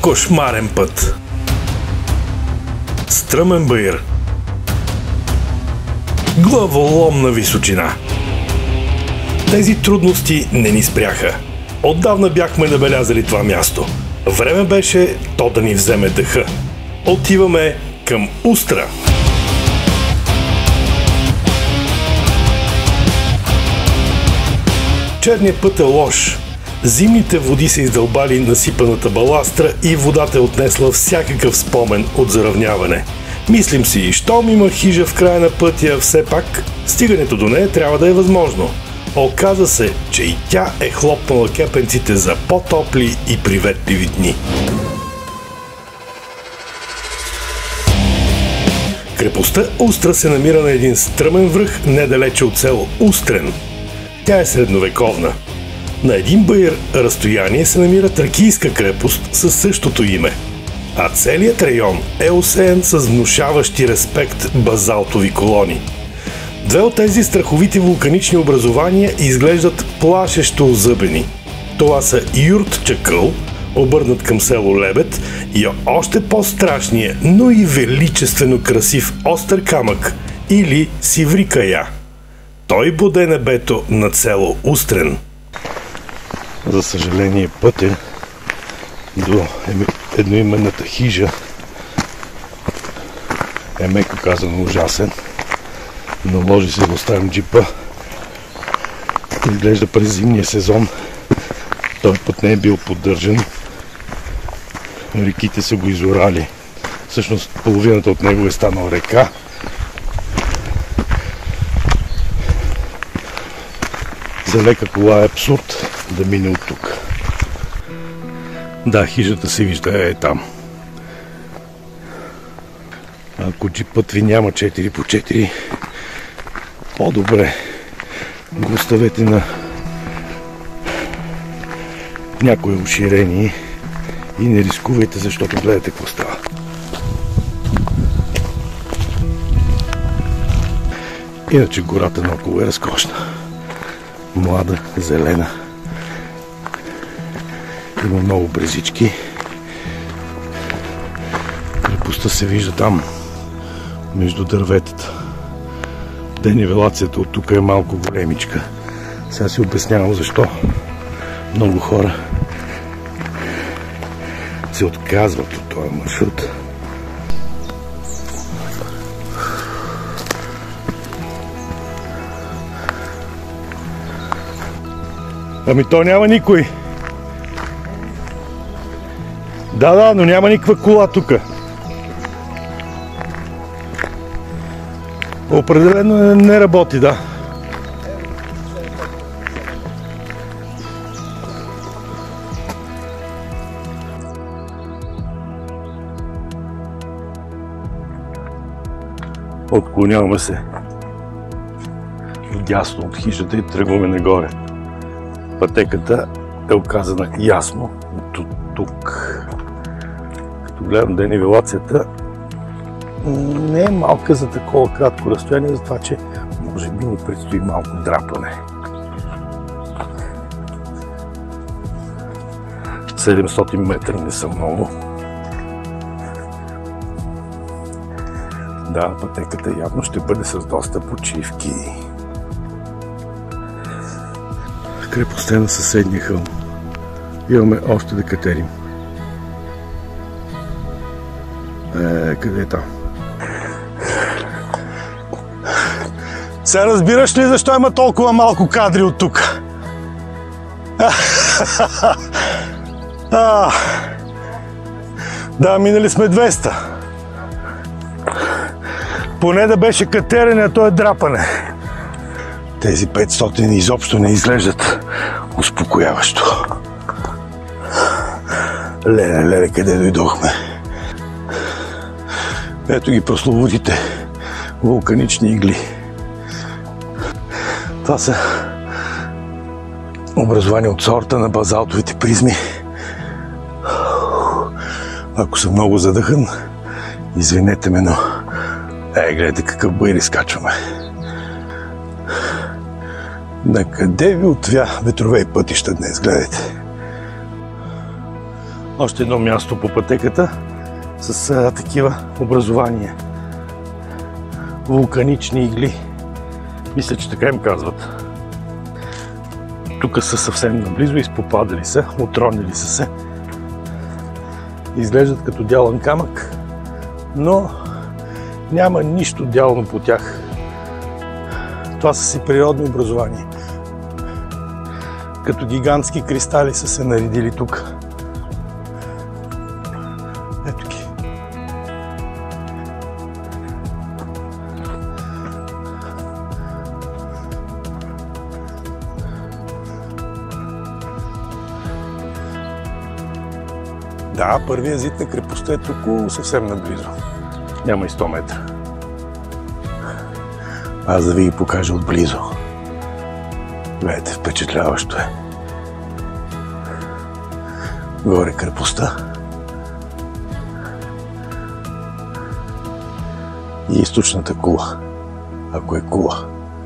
Кошмарен път. Стръмен баир. Главоломна височина. Тези трудности не ни спряха. Отдавна бяхме набелязали това място. Време беше то да ни вземе дъха. Отиваме към Устра. Черният път е лош. Зимните води са издълбали насипаната баластра и водата е отнесла всякакъв спомен от заравняване. Мислим си, щом има хижа в края на пътя, все пак стигането до нея трябва да е възможно. Оказа се, че и тя е хлопнала кепенците за по-топли и приветливи дни. Крепостта Устра се намира на един стръмен връх недалече от село Устрен. Тя е средновековна. На един баир разстояние се намира тракийска крепост със същото име. А целият район е осеян с внушаващи респект базалтови колони. Две от тези страховити вулканични образования изглеждат плашещо озъбени. Това са Юрт Чакъл, обърнат към село Лебед, и още по-страшния, но и величествено красив остър камък или Сиврикая. Той боде небето над село Устрен. За съжаление, пътя до едноименната хижа е, меко казано, ужасен. Наложи се да оставим джипа. Изглежда през зимния сезон той път не е бил поддържан. Реките са го изорали. Всъщност половината от него е станала река. За лека кола е абсурд да мине от тук. Да, хижата се вижда е там. Ако джипът ви няма 4x4, по-добре го оставете на някое уширение и не рискувайте, защото гледате какво става. Иначе гората наоколо е разкошна. Млада, зелена. Има много брезички. Крепостта се вижда там, между дърветата. Денивелацията от тук е малко големичка. Сега си обяснявам защо много хора се отказват от този маршрут. Ами то няма никой. Да, но няма никаква кола тук. Определено не работи, да. Отклоняваме се вдясно от хижата и тръгваме нагоре. Пътеката е оказана ясно от тук. Като гледам денивелацията не е малка за такова кратко разстояние, затова че може би ни предстои малко драпане. 700 метра не са много. Да, пътеката явно ще бъде с доста почивки. Крепостта на съседния хълм. Имаме още да катерим. Къде е там? Сега разбираш ли защо има толкова малко кадри от тук? Да, минали сме 200. Поне да беше катерене, а то е драпане. Тези 500 изобщо не изглеждат успокояващо. Леле, къде дойдохме? Ето ги прословутите вулканични игли. Това са образования от сорта на базалтовите призми. Ако съм много задъхан, извинете ме, но гледайте какъв баир изкачваме. Накъде ви отвя ветрове и пътища днес, гледайте. Още едно място по пътеката с такива образования. Вулканични игли. Мисля, че така им казват. Тук са съвсем наблизо, изпопадали са, отронили са се. Изглеждат като дялан камък, но няма нищо дялано по тях. Това са си природни образования. Като гигантски кристали са се наредили тук. Ето ги. Да, първият зид на крепостта е тук съвсем наблизо. Няма и 100 метра. Аз да ви ги покажа отблизо. Гледайте, впечатляващо е. Горе крепостта. И източната кула, ако е кула.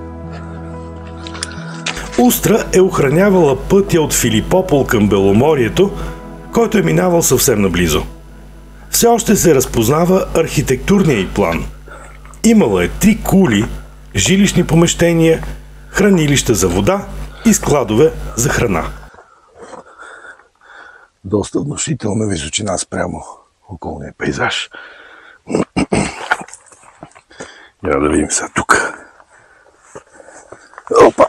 Устра е охранявала пътя от Филипопол към Беломорието, който е минавал съвсем наблизо. Все още се разпознава архитектурния й план. Имала е 3 кули, жилищни помещения, хранилища за вода и складове за храна. Доста внушителна височина спрямо околния пейзаж. Я да видим сега тук. Опа!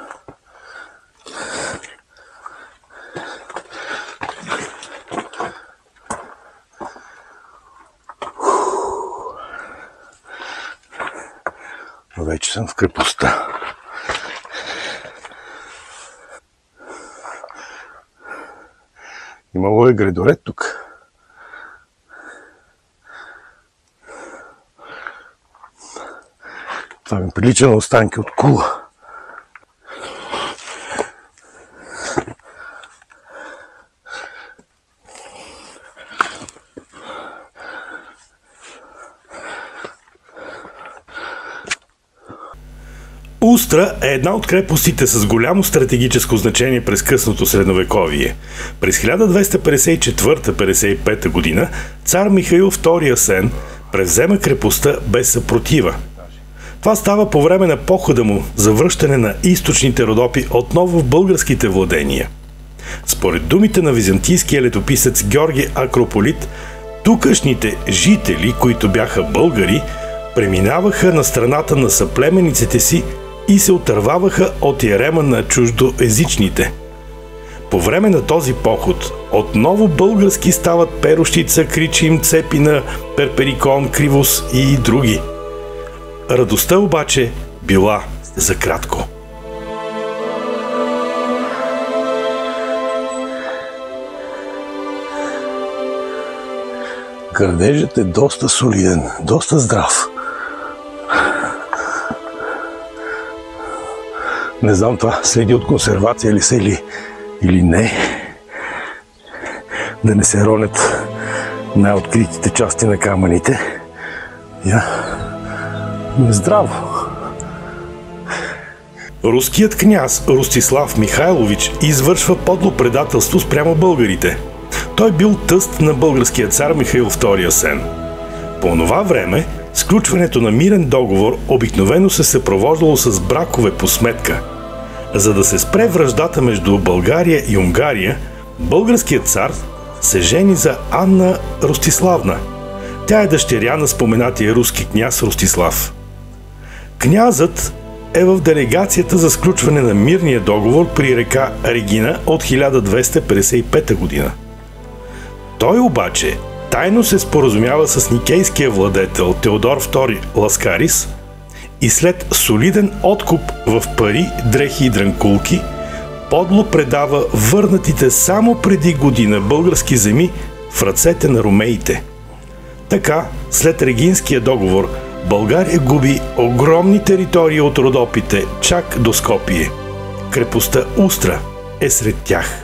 Вече съм в крепостта. Имало е гредоред тук. Това ми прилича на останки от кула. Устра е една от крепостите с голямо стратегическо значение през късното средновековие. През 1254-55 година цар Михаил II Асен превзема крепостта без съпротива. Това става по време на похода му за връщане на източните Родопи отново в българските владения. Според думите на византийския летописец Георги Акрополит, тукашните жители, които бяха българи, преминаваха на страната на съплемениците си и се отърваваха от ярема на чуждоезичните. По време на този поход отново български стават Перущица, Кричим, Цепина, Перперикон, Кривос и други. Радостта обаче била за кратко. Градежът е доста солиден, доста здрав. Не знам това следи от консервация ли са или не. Да не се ронят най-откритите части на камъните. Здраво. Руският княз Ростислав Михайлович извършва подло предателство спрямо българите. Той бил тъст на българския цар Михаил II Асен. По това време сключването на мирен договор обикновено се съпровождало с бракове по сметка. За да се спре враждата между България и Унгария, българският цар се жени за Анна Ростиславна. Тя е дъщеря на споменатия руски княз Ростислав. Князът е в делегацията за сключване на мирния договор при река Регина от 1255 година. Той обаче тайно се споразумява с никейския владетел Теодор II Ласкарис и след солиден откуп в пари, дрехи и дрънкулки, подло предава върнатите само преди година български земи в ръцете на ромеите. Така, след Регинския договор, България губи огромни територии от Родопите чак до Скопие. Крепостта Устра е сред тях.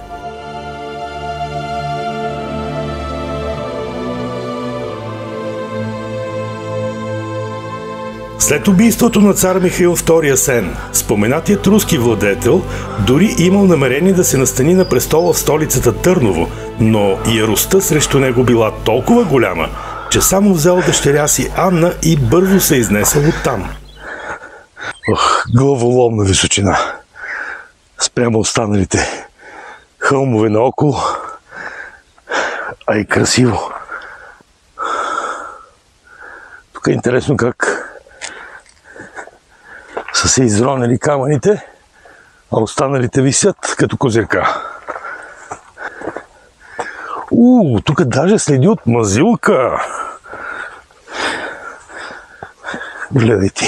След убийството на цар Михаил II Асен, споменатият руски владетел дори имал намерение да се настани на престола в столицата Търново, но яростта срещу него била толкова голяма, че само взел дъщеря си Анна и бързо се изнесъл оттам. Главоломна височина спрямо останалите хълмове наоколо, а и красиво. Тук е интересно как са се изронили камъните, а останалите висят като козирка. Тук даже следи от мазилка. Гледай ти.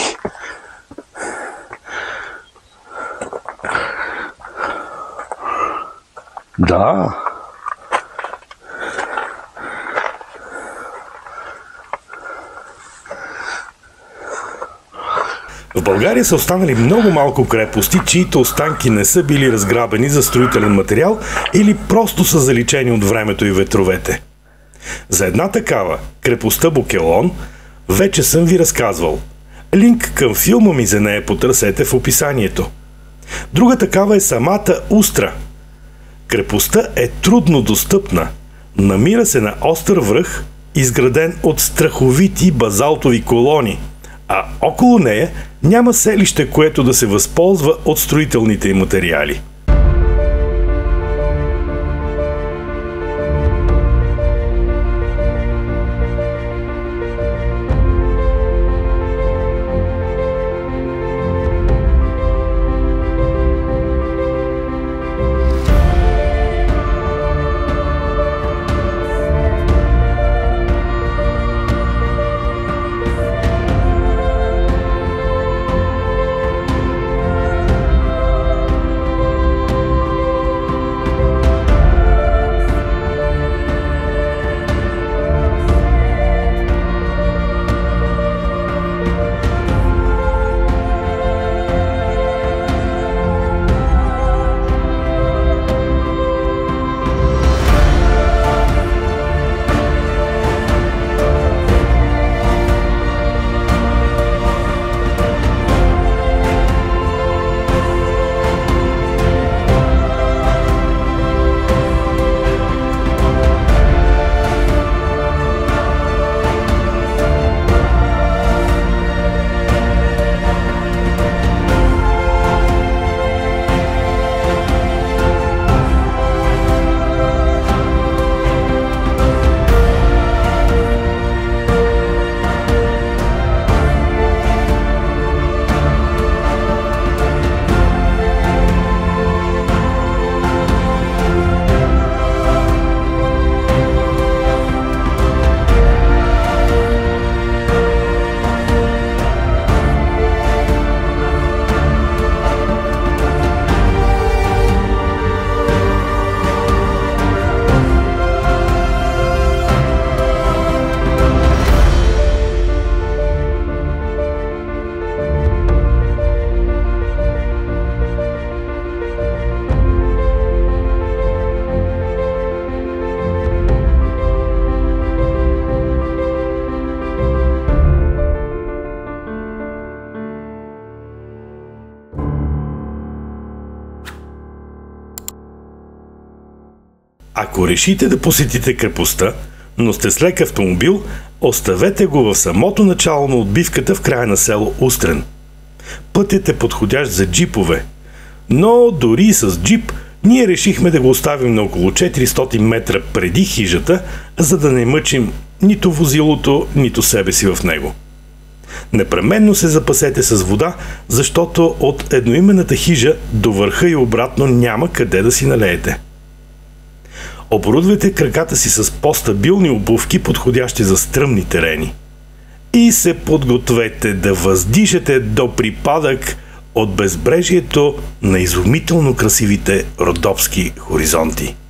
Да. В България са останали много малко крепости, чието останки не са били разграбени за строителен материал или просто са заличени от времето и ветровете. За една такава, крепостта Букелон, вече съм ви разказвал. Линк към филма ми за нея потърсете в описанието. Друга такава е самата Устра. Крепостта е трудно достъпна. Намира се на остър връх, изграден от страховити базалтови колони, а около нея няма селище, което да се възползва от строителните им материали. Ако решите да посетите крепостта, но сте с лек автомобил, оставете го в самото начало на отбивката в края на село Устрен. Пътят е подходящ за джипове, но дори с джип ние решихме да го оставим на около 400 метра преди хижата, за да не мъчим нито возилото, нито себе си в него. Непременно се запасете с вода, защото от едноименната хижа до върха и обратно няма къде да си налеете. Оборудвайте краката си с по-стабилни обувки, подходящи за стръмни терени. И се подгответе да въздишате до припадък от безбрежието на изумително красивите родопски хоризонти.